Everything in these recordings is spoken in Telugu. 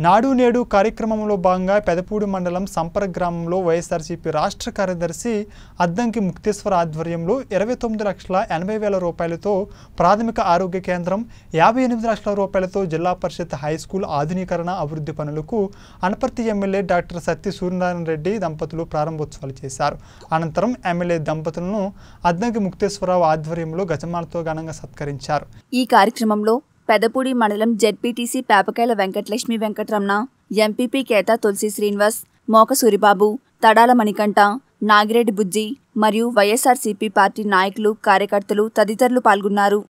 నాడు నేడు కార్యక్రమంలో భాగంగా పెదపూడి మండలం సంపర గ్రామంలో వైఎస్ఆర్సీపీ రాష్ట్ర కార్యదర్శి అద్దంకి ముక్తేశ్వర ఆధ్వర్యంలో 29,80,000 రూపాయలతో ప్రాథమిక ఆరోగ్య కేంద్రం, 58 లక్షల రూపాయలతో జిల్లా పరిషత్ హై స్కూల్ ఆధునీకరణ అభివృద్ధి పనులకు అనపర్తి ఎమ్మెల్యే డాక్టర్ సత్తి సూర్యనారాయణ రెడ్డి దంపతులు ప్రారంభోత్సవాలు చేశారు. అనంతరం ఎమ్మెల్యే దంపతులను అద్దంకి ముక్తేశ్వరరావు ఆధ్వర్యంలో గజమాలతో ఘనంగా సత్కరించారు. ఈ కార్యక్రమంలో పెదపూడి మండలం జెడ్పీటీసీ పేపకాయల వెంకటలక్ష్మి వెంకటరమణ, ఎంపీపీ కేతా తులసి శ్రీనివాస్, మోక సూరిబాబు, తడాల మణికంఠ, నాగిరెడ్డి బుజ్జి మరియు వైఎస్ఆర్సీపీ పార్టీ నాయకులు, కార్యకర్తలు తదితరులు పాల్గొన్నారు.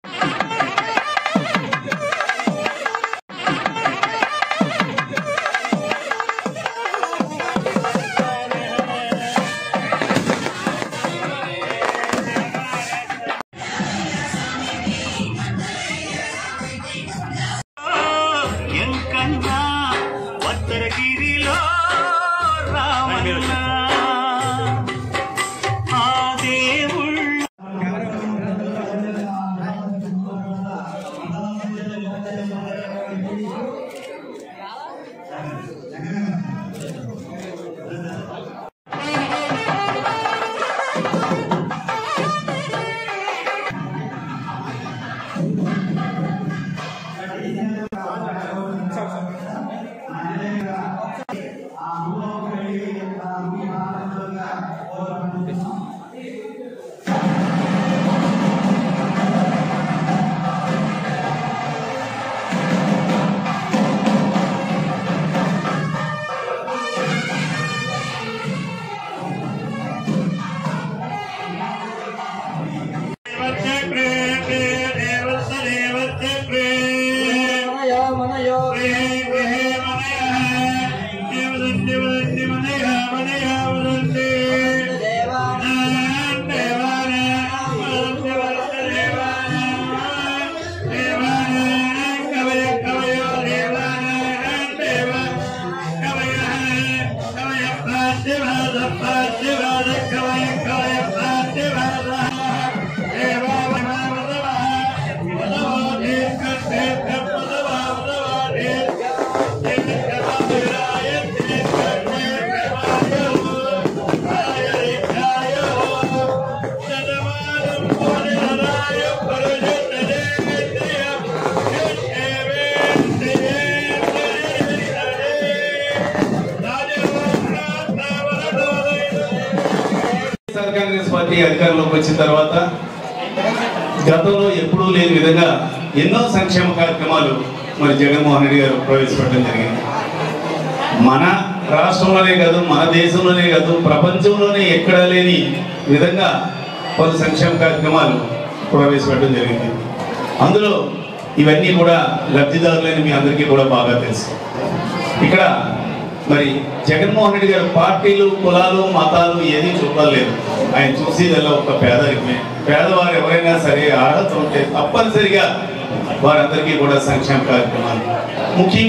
కాంగ్రెస్ పార్టీ అధికారంలోకి వచ్చిన తర్వాత గతంలో ఎప్పుడూ లేని విధంగా ఎన్నో సంక్షేమ కార్యక్రమాలు మరి జగన్మోహన్ రెడ్డి గారు ప్రవేశపెట్టడం జరిగింది. మన రాష్ట్రంలోనే కాదు, మన దేశంలోనే కాదు, ప్రపంచంలోనే ఎక్కడా లేని విధంగా పలు సంక్షేమ కార్యక్రమాలు ప్రవేశపెట్టడం జరిగింది. అందులో ఇవన్నీ కూడా లబ్ధిదారులని మీ అందరికీ కూడా బాగా తెలుసు. ఇక్కడ మరి జగన్మోహన్ రెడ్డి గారు పార్టీలు, కులాలు, మతాలు ఏది చూడలేదు. ఆయన చూసేదల్లా ఒక పేదరికమే. పేదవారు ఎవరైనా సరే అర్హత ఉంటే తప్పనిసరిగా వారందరికీ కూడా సంక్షేమ కార్యక్రమాలు ముఖ్యంగా